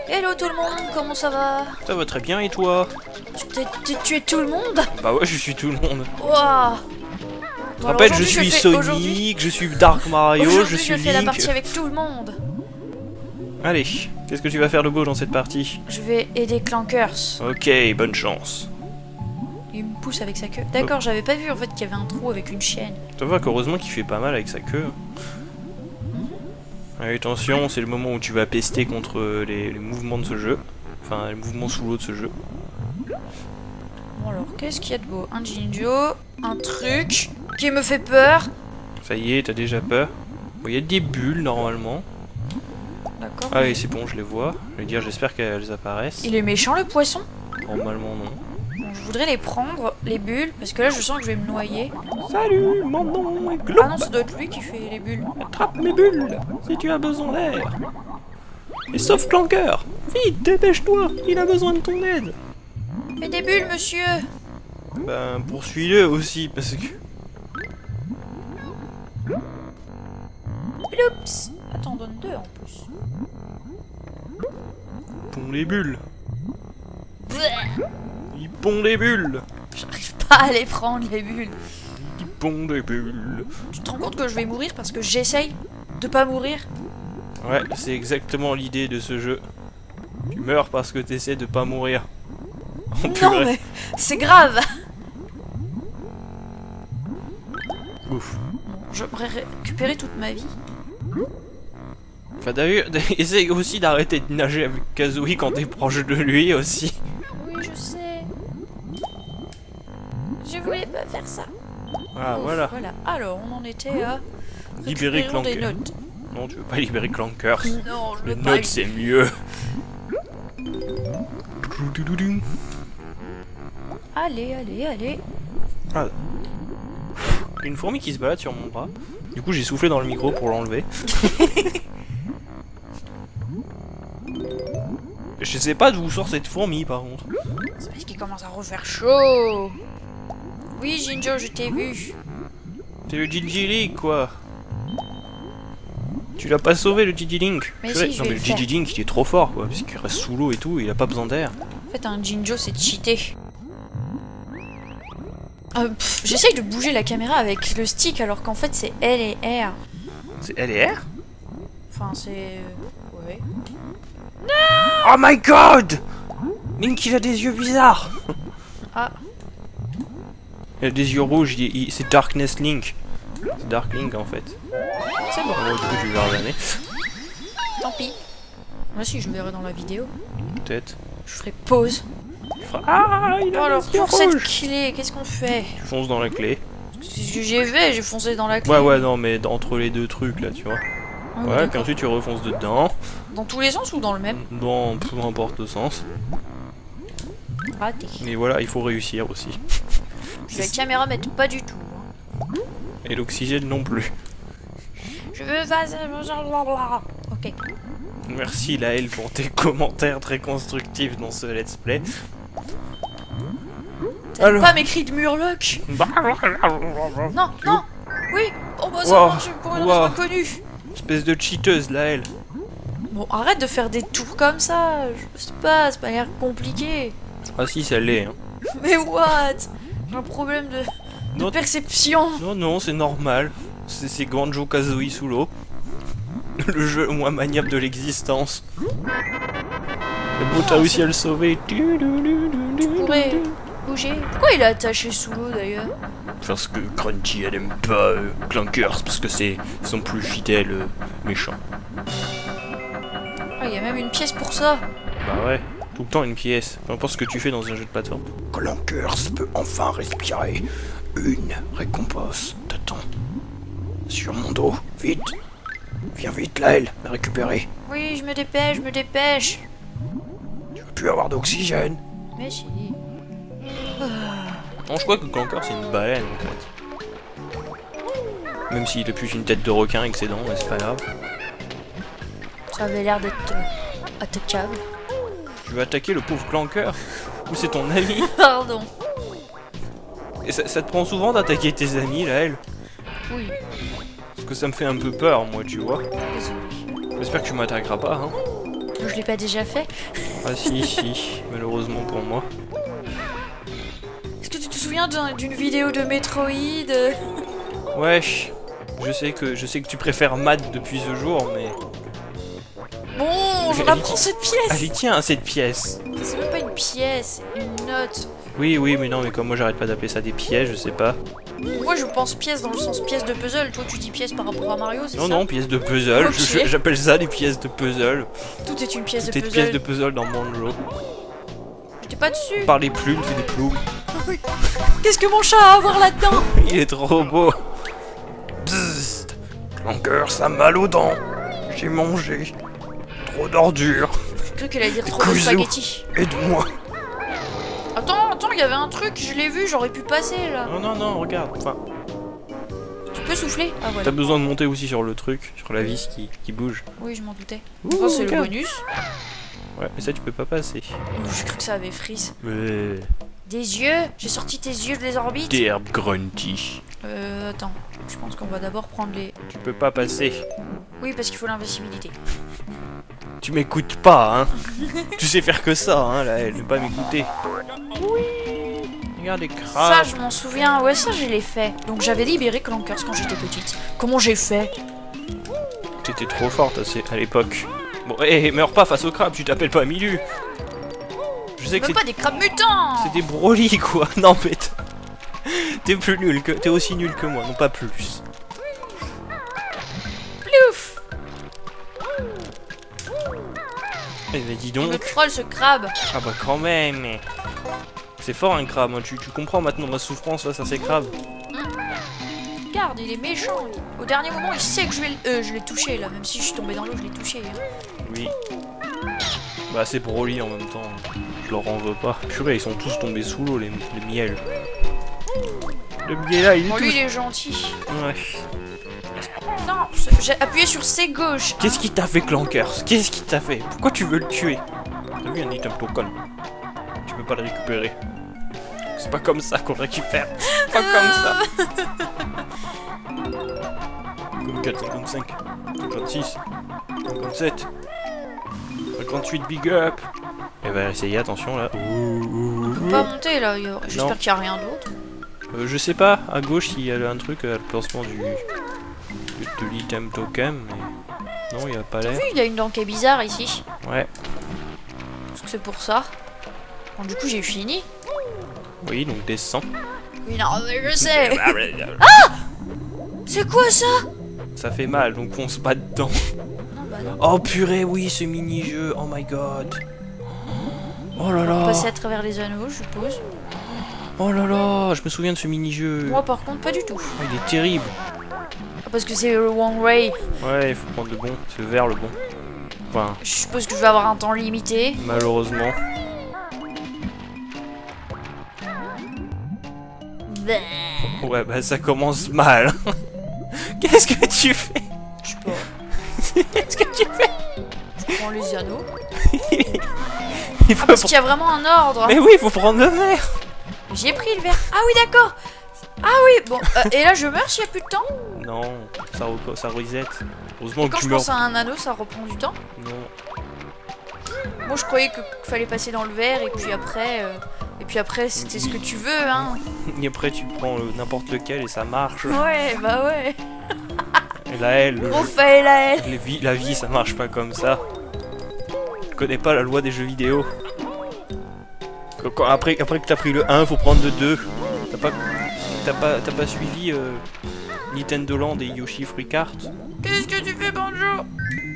Hello tout le monde, comment ça va? Ça va très bien et toi? Tu tué tout le monde? Bah ouais, je suis tout le monde. Waouh! Je te rappelle, je suis Sonic, je suis Dark Mario, je suis je fais la Link. partie avec tout le monde. Allez, qu'est-ce que tu vas faire de beau dans cette partie? Je vais aider Clankers. Ok, bonne chance. Il me pousse avec sa queue. D'accord, j'avais pas vu en fait qu'il y avait un trou avec une chaîne. Ça va qu'heureusement qu'il fait pas mal avec sa queue. Allez, attention, c'est le moment où tu vas pester contre les mouvements de ce jeu. Enfin, les mouvements sous l'eau de ce jeu. Bon alors, qu'est-ce qu'il y a de beau? Un Jinjo, un truc qui me fait peur. Ça y est, t'as déjà peur? Bon, il y a des bulles normalement. D'accord. Allez, c'est bon, je les vois. Je veux dire, j'espère qu'elles apparaissent. Il est méchant le poisson? Normalement, non. Bon, je voudrais les prendre, les bulles, parce que là je sens que je vais me noyer. Salut, mon nom est Ah Globe. non, ça doit être lui qui fait les bulles. Attrape mes bulles si tu as besoin d'air. Et sauf Clanker. Vite, dépêche-toi, il a besoin de ton aide. Fais des bulles, monsieur. Ben, poursuis-le aussi, parce que... Oups. Attends, donne deux en plus. Pond les bulles. Il pond les bulles. J'arrive pas à les prendre, les bulles. Il pond des bulles. Tu te rends compte que je vais mourir parce que j'essaye de pas mourir? Ouais, c'est exactement l'idée de ce jeu. Tu meurs parce que t'essaies de pas mourir. Oh, Non purée. mais c'est grave. Ouf. J'aimerais récupérer toute ma vie. Enfin d'ailleurs, essaye aussi d'arrêter de nager avec Kazooie quand t'es proche de lui aussi. Oui, je sais. Je voulais pas faire ça. Ah Ouf, voilà. Alors, on en était à Libérer récupérons des Clanker. notes. Non, tu veux pas libérer Clankers. Non, je Le veux pas. note c'est mieux. Allez, allez, allez. Ah. Une fourmi qui se balade sur mon bras. Du coup j'ai soufflé dans le micro pour l'enlever. Je sais pas d'où sort cette fourmi par contre. C'est parce qu'il commence à refaire chaud. Oui, Jinjo, je t'ai vu. C'est le Gigi Link quoi. Tu l'as pas sauvé le Gigi Link. Mais Purée, si, je non vais mais le le faire. Gigi Link il est trop fort quoi. Parce qu'il reste sous l'eau et tout, il a pas besoin d'air. En fait, un Jinjo, c'est cheaté. J'essaye de bouger la caméra avec le stick alors qu'en fait c'est L et R. C'est L et R? Enfin, c'est... Ouais. Oh my god! Link il a des yeux bizarres! Ah. Il a des yeux rouges, c'est Darkness Link. C'est Dark Link en fait. C'est bon. Bon, du coup tu verras jamais. Tant pis. Moi si, je le verrai dans la vidéo. Peut-être. Je ferai pause. Ah, il Bon a alors, des yeux pour cette rouges! clé, qu'est-ce qu'on fait? Tu fonces dans la clé. C'est ce que j'ai fait, j'ai foncé dans la clé. Ouais, non, mais entre les deux trucs là, tu vois. Ah, Ouais, d'accord. puis ensuite tu refonces dedans. Dans tous les sens ou dans le même? Dans peu importe le sens. Raté. Et voilà, il faut réussir aussi. La caméra m'aide pas du tout. Hein. Et l'oxygène non plus. Je veux pas... Ok. Merci Laël pour tes commentaires très constructifs dans ce let's play. T'aimes Alors. pas mes cris de murloc? Non, non. Oui. Oh bah ça Wow. marche pour une Wow. raison inconnue. Espèce de cheateuse Laël. Bon, arrête de faire des tours comme ça. Je sais pas, c'est pas l'air compliqué. Ah si, ça l'est. Hein. Mais what? J'ai un problème de Non, perception. non, c'est normal. C'est Banjo Kazooie sous l'eau. Le jeu le moins maniable de l'existence. C'est beau, t'as réussi à le sauver. Tu pourrais bouger. Pourquoi il est attaché sous l'eau d'ailleurs? Parce que Crunchy elle aime pas Clankers, parce que c'est son plus fidèle méchant. Ah, il y a même une pièce pour ça. Bah ouais, tout le temps une pièce. Peu importe ce que tu fais dans un jeu de plateforme. Clankers peut enfin respirer. Une récompense t'attend. Sur mon dos, vite. Viens vite Laël, me récupérer. Oui, je me dépêche, je me dépêche. Tu veux plus avoir d'oxygène. Mais si. Non, je crois que Clankers c'est une baleine en fait. Même s'il a plus une tête de requin avec ses dents, mais c'est pas grave. Ça avait l'air d'être attaquable. Tu veux attaquer le pauvre Clanker? Ou c'est ton ami? Pardon. Et ça te prend souvent d'attaquer tes amis Laël? Oui, Parce que ça me fait un peu peur moi, tu vois. désolé. J'espère que tu m'attaqueras pas, hein. Je l'ai pas déjà fait. Ah si, si, malheureusement pour moi. Est-ce que tu te souviens d'une vidéo de Metroid Wesh, je sais que tu préfères Matt depuis ce jour, mais... Bon, je reprends cette pièce. Allez, tiens, cette pièce. C'est même pas une pièce, une note. Oui, oui, mais non, mais comme moi j'arrête pas d'appeler ça des pièces, je sais pas. Moi je pense pièce dans le sens pièce de puzzle. Toi tu dis pièce par rapport à Mario, c'est ça? Non, non, pièces de puzzle. Ok. J'appelle ça des pièces de puzzle. Tout est une pièce Tout de est puzzle. pièces de puzzle dans mon jeu. J'étais pas dessus. Par les plumes, c'est des plumes. Qu'est-ce que mon chat a à voir là-dedans? Il est trop beau. Bzzzt. Clanker, ça a mal aux dents. J'ai mangé. Trop d'ordures. J'ai cru qu'elle allait dire trop de Kuzu. spaghettis. Aide-moi. Attends, il y avait un truc, je l'ai vu, j'aurais pu passer là. Non, non, non, regarde. Enfin, Tu peux souffler? Ah voilà. t'as besoin de monter aussi sur le truc, sur la vis qui bouge. Oui, je m'en doutais. Ouh, Ça c'est le regarde. bonus. Ouais, mais ça tu peux pas passer. J'ai cru que ça avait frise. Mais... Des yeux? J'ai sorti tes yeux de les orbites? Derbe Grunty. Attends. Je pense qu'on va d'abord prendre les... Tu peux pas passer. Oui, parce qu'il faut l'invisibilité. Tu m'écoutes pas, hein. Tu sais faire que ça, hein, là, elle ne pas m'écouter. Oui. Regarde les crabes. Ça, je m'en souviens. Ouais, ça, je l'ai fait. Donc, j'avais libéré Clankers quand j'étais petite. Comment j'ai fait? T'étais trop forte à l'époque. Bon, hé, meurs pas face aux crabes, tu t'appelles pas Milu. Je sais que Même c'est... pas des crabes mutants! C'est des Broly, quoi. Non, mais... T'es plus nul que... T'es aussi nul que moi, non pas plus. Plouf! Eh ben, dis Il donc. me troll ce crabe. Ah bah quand même. C'est fort un crabe, hein. Tu comprends maintenant ma souffrance face à ces crabes. Regarde, il est méchant. Au dernier moment, il sait que je l'ai touché, là. Même si je suis tombé dans l'eau, je l'ai touché. Hein. Oui. Bah c'est Broly en même temps. Je leur en veux pas. Purée, ils sont tous tombés sous l'eau, les miels. Le miel là, il est Bon, tout... lui, il est gentil. Ouais. Non, j'ai appuyé sur C gauche. Qu'est-ce qui t'a fait, Clankers? Qu'est-ce qui t'a fait? Pourquoi tu veux le tuer? T'as vu un item token? Tu peux pas le récupérer. C'est pas comme ça qu'on récupère. C'est pas comme ça. 54, 55, 56, 57, 58, big up. Et bah essayez, attention là. On peut pas monter, là. J'espère qu'il y a rien d'autre. Je sais pas, à gauche il y a un truc à le placement de l'item token, mais non, il y a pas T'as l'air. vu, il y a une dent qui est bizarre ici. Ouais, Est-ce que c'est pour ça? Bon, du coup, j'ai fini. oui, donc descends. Oui, non, mais je sais. Ah! C'est quoi ça? Ça fait mal, donc fonce pas dedans. Non, bah non. Oh purée, oui, ce mini-jeu, oh my god. Oh là On là. va passer à travers les anneaux, je suppose. Oh là là, je me souviens de ce mini-jeu. Moi, par contre, pas du tout. Oh, il est terrible. Ah, parce que c'est le One Way. Ouais, il faut prendre le bon, c'est le vert le bon. Enfin, Je suppose que je vais avoir un temps limité. malheureusement. Bleh. Ouais, bah ça commence mal. Qu'est-ce que tu fais? Je sais pas. Qu'est-ce que tu fais? Je prends les anneaux. Il faut Ah, parce prendre- qu'il y a vraiment un ordre. Mais oui, il faut prendre le vert. J'ai pris le verre. Ah oui, d'accord. Ah oui, bon. Et là, je meurs s'il y a plus de temps. Non, ça reset. Heureusement Et que quand tu je meurs. pense à un anneau, ça reprend du temps. Non. Moi, je croyais qu'il fallait passer dans le verre et puis après, c'était ce que tu veux, hein. Et après, tu prends n'importe lequel et ça marche. Ouais, bah ouais. Et là, elle, Raphaël à elle. la vie, ça marche pas comme ça. Je connais pas la loi des jeux vidéo. Après que t'as pris le 1, faut prendre le 2. T'as pas suivi Nintendo Land et Yoshi Free Kart? Qu'est-ce que tu fais, Banjo?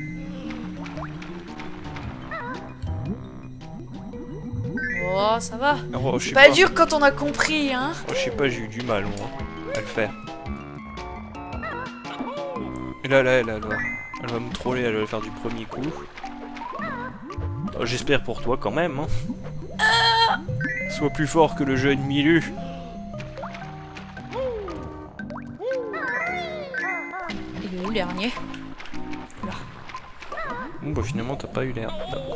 Oh, ça va. Oh, je sais C'est pas dur quand on a compris, hein. Oh, je sais pas, j'ai eu du mal, moi, à le faire. Et là, elle va me troller, elle va le faire du premier coup. Oh, j'espère pour toi quand même, hein. Sois plus fort que le jeune Milu. Il est où le dernier? Bon, bah finalement, t'as pas eu l'air.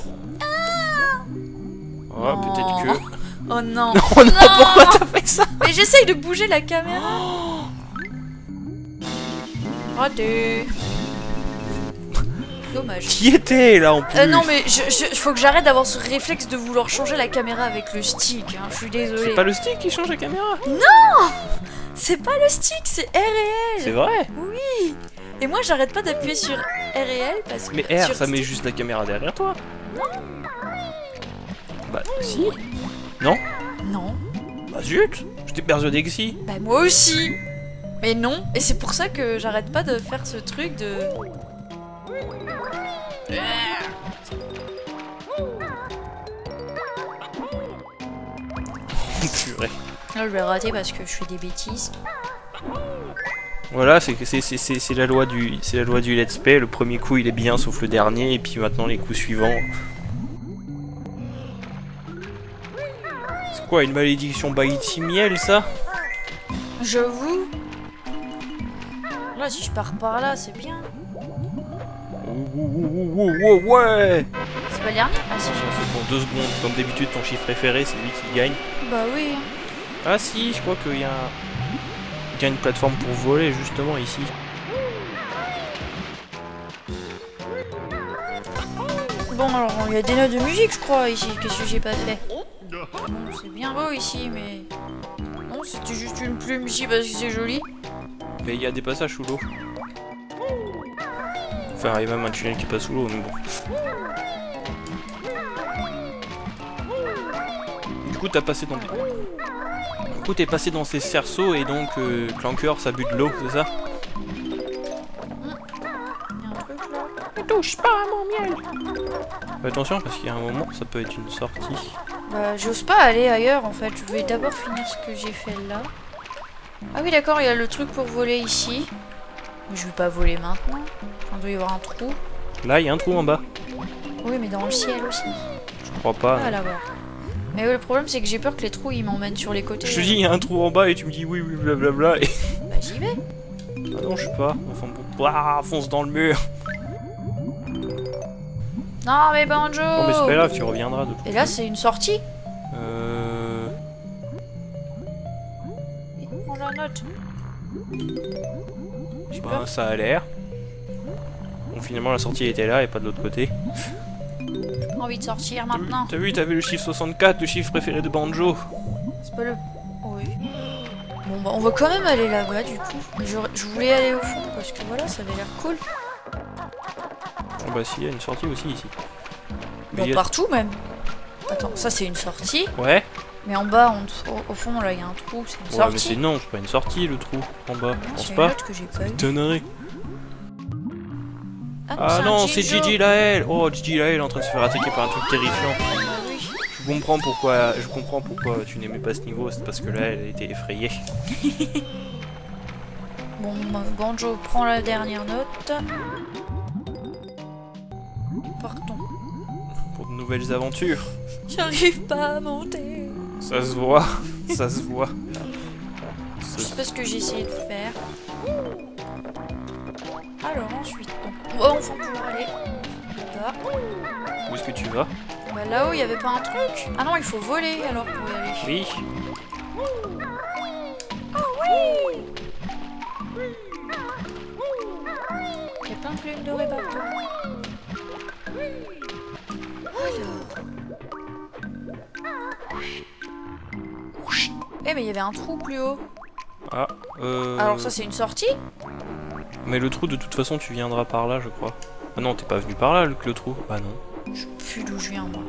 Oh, peut-être que... Oh non. Oh non, pourquoi t'as fait ça? Mais j'essaye de bouger la caméra. Raté. Dommage. Qui était là en plus? Non mais faut que j'arrête d'avoir ce réflexe de vouloir changer la caméra avec le stick, hein. Je suis désolée. C'est pas le stick qui change la caméra? Non! C'est pas le stick, c'est R et L. C'est vrai? Oui. Et moi j'arrête pas d'appuyer sur R et L parce que... Mais R, sur ça met stick... juste la caméra derrière toi. Bah si. Non? Non. Bah zut, j'étais persuadé que si. Bah moi aussi. Mais non. Et c'est pour ça que j'arrête pas de faire ce truc de... Purée. Là je vais rater parce que je fais des bêtises. Voilà, c'est la loi du let's play. Le premier coup il est bien sauf le dernier et puis maintenant les coups suivants. C'est quoi une malédiction Baïti miel ça? J'avoue. Là si je pars par là c'est bien. Ouais. C'est pas le dernier? Ah si C'est bon, 2 secondes. Comme d'habitude ton chiffre préféré c'est lui qui gagne. Bah oui. Ah si, je crois qu'il y a une plateforme pour voler justement ici. Bon alors il y a des notes de musique je crois ici, qu'est-ce que j'ai pas fait? Bon, c'est bien beau ici mais... Non c'était juste une plume ici parce que c'est joli. Mais il y a des passages sous l'eau. Enfin il y a même un tunnel qui passe sous l'eau mais bon. Du coup t'as passé dans... Du coup t'es passé dans ces cerceaux et donc Clanker ça but de l'eau, c'est ça? Ne touche pas à mon miel! Fais attention parce qu'il y a un moment ça peut être une sortie. Bah j'ose pas aller ailleurs en fait, je vais d'abord finir ce que j'ai fait là. Ah oui d'accord, il y a le truc pour voler ici. Mais je vais pas voler maintenant, il doit y avoir un trou. Là il y a un trou en bas. Oui mais dans le ciel aussi. Je crois pas. Ah là-bas. Mais le problème c'est que j'ai peur que les trous ils m'emmènent sur les côtés. Je te dis il y a un trou en bas et tu me dis oui oui blablabla et... Bah j'y vais. Ah non je sais pas, enfin bon, fonce dans le mur. Non mais Banjo. Non mais c'est pas grave, tu reviendras de... Et là c'est une sortie. Prends la note. J'ai peur. Ben, ça a l'air. Bon finalement la sortie était là et pas de l'autre côté. J'ai pas envie de sortir maintenant. T'as vu le chiffre 64, le chiffre préféré de Banjo. C'est pas le... Oui. Bon bah on va quand même aller là-bas du coup. Je voulais aller au fond parce que voilà ça avait l'air cool. Oh bah si, il y a une sortie aussi ici. Bon, partout même. Attends, ça c'est une sortie. Ouais. Mais en bas, au fond là il y a un trou, c'est une Ouais sortie. mais c'est non, c'est pas une sortie le trou en bas, je pense C'est pas. une autre que j'ai pas eu. Tonnerie. Ah non, c'est Gigi Lael. Oh Gigi Lael est en train de se faire attaquer par un truc terrifiant. Oui. Je comprends pourquoi tu n'aimais pas ce niveau, c'est parce que là elle était effrayée. Bon, Banjo prend la dernière note. Partons. Pour de nouvelles aventures. J'arrive pas à monter. Ça se voit, ça se voit. Je sais pas ce que j'ai essayé de faire. Alors ensuite, donc, on va enfin pouvoir aller là. Où est-ce que tu vas? Bah là-haut, il y avait pas un truc. Ah non, il faut voler alors pour y aller. Oui. Oh oui. Il y a plein de plumes dorées partout. Alors. Eh mais il y avait un trou plus haut. Ah, Alors ça c'est une sortie? Mais le trou de toute façon tu viendras par là je crois. Ah non t'es pas venu par là le trou. Ah non. Je sais plus d'où je viens moi.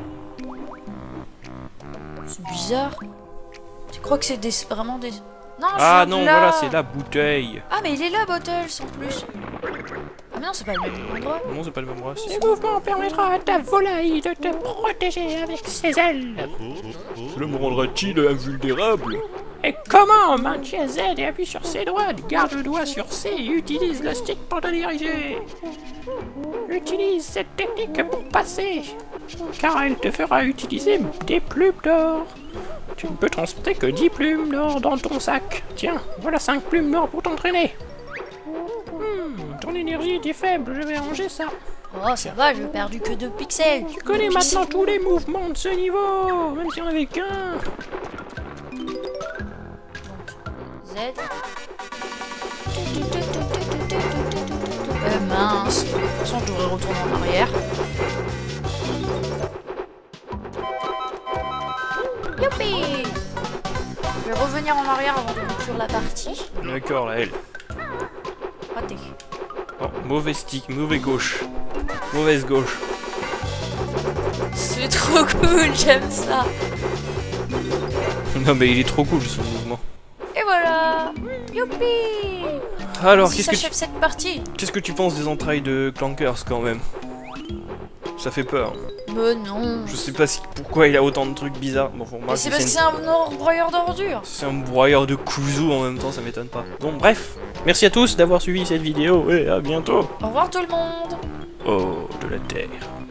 C'est bizarre. Tu crois que c'est vraiment des... Non, je Ah viens non de là. voilà c'est la bouteille. Ah mais il est là Bottles en plus. Ah mais non c'est pas le même endroit. Non c'est pas le même endroit. Ce mouvement permettra à ta volaille de te protéger avec ses ailes. Cela me rendra-t-il invulnérable? Et comment? Maintiens Z et appuie sur ses doigts. Garde le doigt sur C et utilise le stick pour te diriger. Utilise cette technique pour passer, car elle te fera utiliser des plumes d'or. Tu ne peux transporter que 10 plumes d'or dans ton sac. Tiens, voilà 5 plumes d'or pour t'entraîner. Ton énergie était faible, je vais ranger ça. Oh ça va, j'ai perdu que 2 pixels. Tu connais maintenant tous les mouvements de ce niveau, même si on avait qu'un. Z. mince. De toute façon, je devrais retourner en arrière. Youpi! Je vais revenir en arrière avant de conclure la partie. D'accord, là, elle. Raté. Oh, mauvais stick, mauvais gauche. Mauvaise gauche. C'est trop cool, j'aime ça. Non mais il est trop cool son mouvement. Et voilà. Youpi! Alors, Si s'achève cette partie. qu'est-ce que tu penses des entrailles de Clankers quand même? Ça fait peur. Mais non. Je sais pas pourquoi il a autant de trucs bizarres. Bon, pour moi, Mais c'est parce que c'est un broyeur d'ordures. c'est un broyeur de kuzu en même temps, ça m'étonne pas. Bon, bref. Merci à tous d'avoir suivi cette vidéo et à bientôt. Au revoir tout le monde. Oh, de la terre.